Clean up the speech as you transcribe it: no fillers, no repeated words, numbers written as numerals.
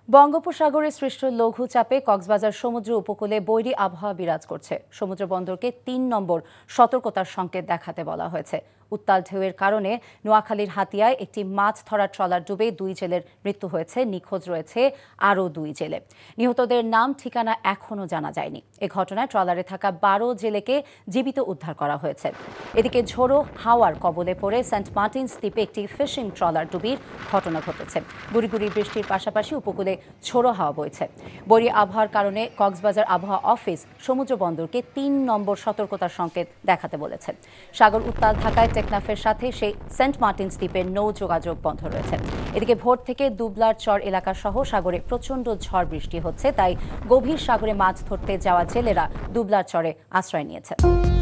বঙ্গোপসাগরে সৃষ্ট লঘু চাপে কক্সবাজার সমুদ্র উপকূলে বৈরী আবহাওয়া বিরাজ করছে। সমুদ্র বন্দরকে ৩ নম্বর সতর্কতার সংকেত দেখাতে বলা হয়েছে। উত্তাল ঢেউয়ের কারণে নোয়াখালীর হাতিয়ায় একটি মাছ ধরার ট্রলার ডুবে ২ জেলের মৃত্যু হয়েছে। নিখোঁজ রয়েছে আরও ২ জেলে। নিহতদের নাম ঠিকানা এখনও জানা যায়নি। এ ঘটনায় ট্রলারে থাকা ১২ জেলেকে জীবিত উদ্ধার করা হয়েছে। এদিকে ঝোড়ো হাওয়ার কবলে পড়ে সেন্ট মার্টিনস দ্বীপে একটি ফিশিং ট্রলার ডুবির ঘটনা ঘটেছে। গুড়ি গুড়ি বৃষ্টির পাশাপাশি উপকূলে ঝোড়ো হাওয়া বইছে। বৈরী আবহাওয়ার কারণে কক্সবাজার আবহাওয়া অফিস সমুদ্র বন্দরকে ৩ নম্বর সতর্কতার সংকেত দেখাতে বলেছে। সাগর উত্তাল থাকায় টেকনাফের সাথে সেই সেন্ট মার্টিনস দ্বীপের নৌ যোগাযোগ বন্ধ রয়েছে। এদিকে ভোর থেকে দুবলার চর এলাকা সহ সাগরে প্রচণ্ড ঝড় বৃষ্টি হচ্ছে, তাই গভীর সাগরে মাছ ধরতে যাওয়া জেলেরা দুবলার চরে আশ্রয় নিয়েছে।